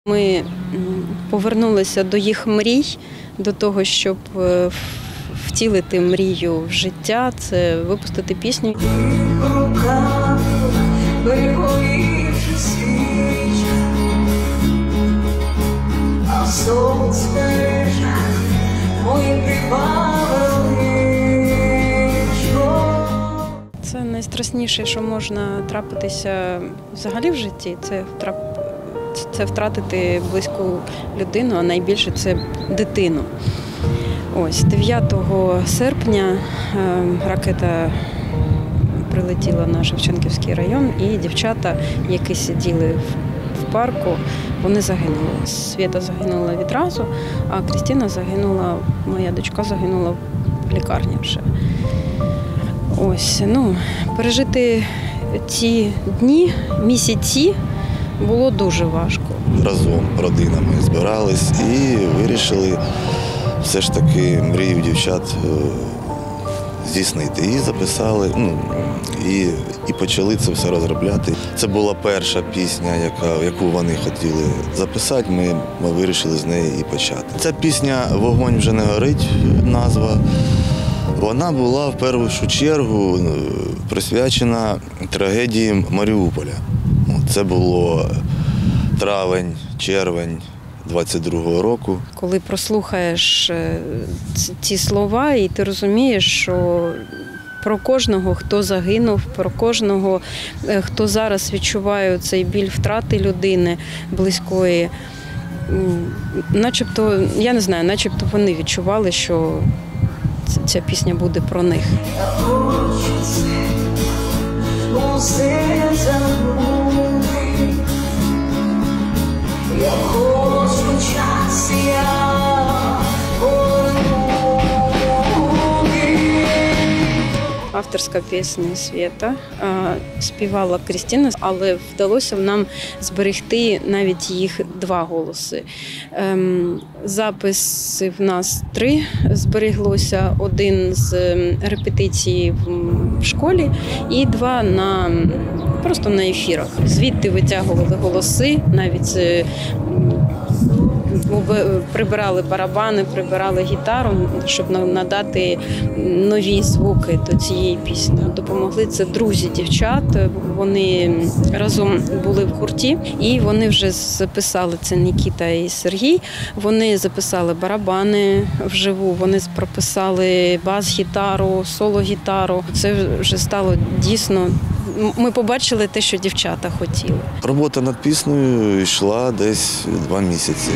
Ми повернулися до їх мрій, до того, щоб втілити мрію в життя, це випустити пісню. Це найстрашніше, що можна трапитися взагалі в житті, це втратити близьку людину, а найбільше це дитину. Ось 9 серпня ракета прилетіла на Шевченківський район, і дівчата, які сиділи в парку, вони загинули. Свята загинула відразу, а Крістіна загинула, моя дочка загинула в лікарні вже. Ось, пережити ці дні, місяці було дуже важко. Разом родинами збирались і вирішили все ж таки мрію дівчат здійснити. І записали, і почали це все розробляти. Це була перша пісня, яку вони хотіли записати, ми вирішили з неї і почати. Ця пісня «Вогонь вже не горить», назва. Вона була в першу чергу присвячена трагедії Маріуполя. Це було травень, червень 22-го року. Коли прослухаєш ці слова, і ти розумієш, що про кожного, хто загинув, про кожного, хто зараз відчуває цей біль втрати людини близької, начебто, я не знаю, начебто вони відчували, що ця пісня буде про них. Авторська пісня Свята, співала Крістіна, але вдалося нам зберегти навіть їх 2 голоси. Записи в нас 3 збереглося, 1 з репетиції в школі і 2 просто на ефірах. Звідти витягували голоси, навіть прибирали барабани, прибирали гітару, щоб надати нові звуки до цієї пісні. Допомогли це друзі дівчат, вони разом були в гурті і вони вже записали, це Нікіта і Сергій, вони записали барабани вживу, вони прописали бас-гітару, соло-гітару. Це вже стало дійсно, ми побачили те, що дівчата хотіли. Робота над піснею йшла десь 2 місяці.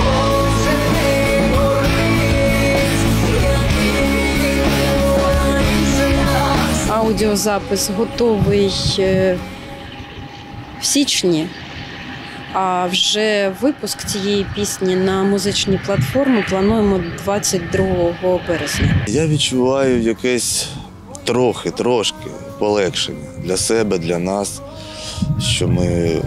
Аудіозапис готовий в січні, а вже випуск цієї пісні на музичній платформі плануємо 22 березня. Я відчуваю якесь трошки полегшення для себе, для нас, що ми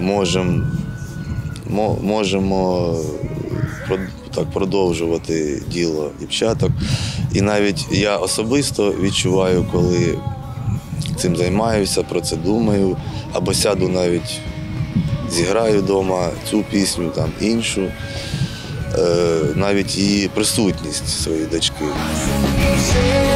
можемо так продовжувати діло дівчаток. І навіть я особисто відчуваю, коли цим займаюся, про це думаю, або сяду навіть, зіграю вдома цю пісню, там іншу, навіть її присутність своєї дочки.